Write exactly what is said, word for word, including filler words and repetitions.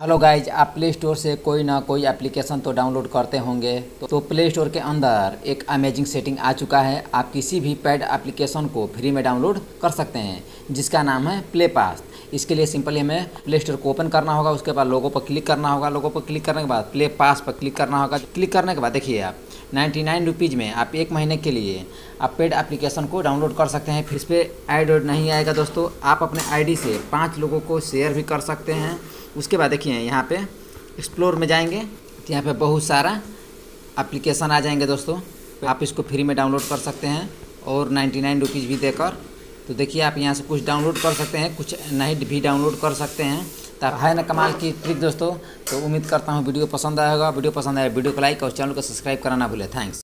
Hello guys, आप play store से कोई ना कोई एप्लीकेशन तो डाउनलोड करते होंगे। तो प्ले स्टोर के अंदर एक अमेजिंग सेटिंग आ चुका है। आप किसी भी पैड एप्लीकेशन को फ्री में डाउनलोड कर सकते हैं, जिसका नाम है प्ले पास। इसके लिए सिंपली हमें प्ले स्टोर को ओपन करना होगा, उसके बाद लोगो पर क्लिक करना होगा। लोगो पर क्लिक करने के बाद प्ले पास पर क्लिक करना होगा। क्लिक करने के बाद देखिए आप नाइन्टी नाइन रुपीज़ में आप एक महीने के लिए आप पेड एप्लीकेशन को डाउनलोड कर सकते हैं। फिर इस पर ऐड वैड नहीं आएगा दोस्तों। आप अपने आईडी से पाँच लोगों को शेयर भी कर सकते हैं। उसके बाद देखिए यहाँ पे एक्सप्लोर में जाएंगे तो यहाँ पे बहुत सारा एप्लीकेशन आ जाएंगे दोस्तों। आप इसको फ्री में डाउनलोड कर सकते हैं और नाइन्टी नाइन रुपीज़ भी देकर। तो देखिए आप यहाँ से कुछ डाउनलोड कर सकते हैं, कुछ नहीं भी डाउनलोड कर सकते हैं। तो है ना कमाल की ट्रिक दोस्तों। तो उम्मीद करता हूँ वीडियो पसंद आएगा। वीडियो पसंद आए वीडियो को लाइक और चैनल को सब्सक्राइब करना ना भूलें। थैंक्स।